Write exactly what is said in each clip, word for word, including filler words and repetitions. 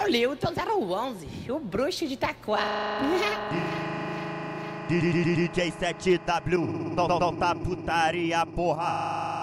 é o Lewton zero onze, o bruxo de Itaquá. D J sete W, solta putaria, porra.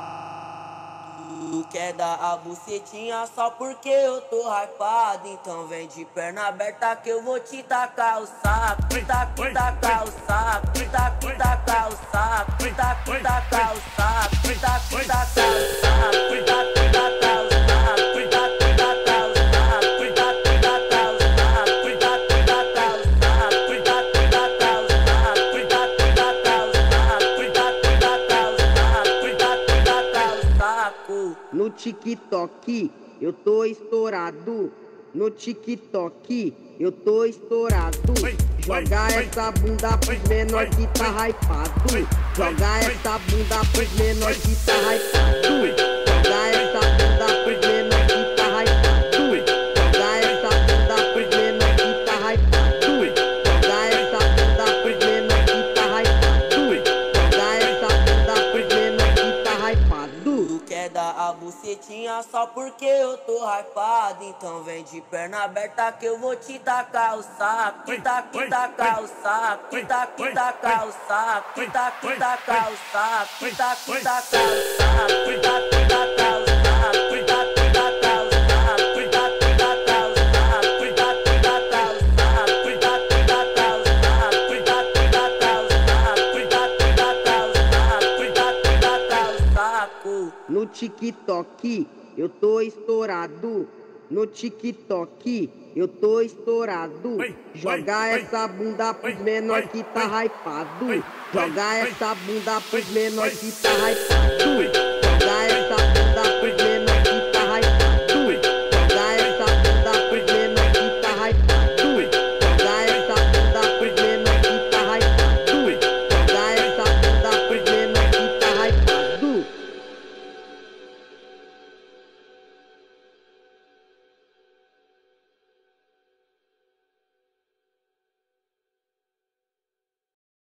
Tu quer dar a bucetinha só porque eu tô hypado. Então vem de perna aberta que eu vou te tacar o saco. Taca, tacar o saco, taca, tacar o saco, taca, tacar o saco, taca, tacar o saco, taca, tacar o saco, taca, tacar o saco, taca, tacar o saco, taca, tacar o saco, taca, tacar o saco, taca, tacar o saco, taca, tacar o saco, taca, tacar o saco. No TikTok eu tô estourado. No TikTok eu tô estourado. Joga essa bunda pros menor que tá hypado. Joga essa bunda pros menor que tá hypado. Joga essa bunda pros menor que tá hypado. Joga essa bunda pros menor que tá hypado. Joga essa bunda pros menor que tá hypado. Joga essa bunda pros menor que tá hypado. Tu quer dar a bucetinha só porque eu tô hypado. Então vem de perna aberta que eu vou te tacar o saco. Taca, tacar o saco, taca, tacar o saco, taca, tacar o saco, taca, tacar o saco, taca, tacar o saco, taca, tacar o saco, taca, tacar o saco, taca, tacar o saco, taca, tacar o saco, taca, tacar o saco, taca, tacar o saco, taca, tacar o saco. No TikTok eu tô estourado. No TikTok eu tô estourado. Joga essa bunda pros menor que tá hypado. Joga essa bunda pros menor que tá hypado.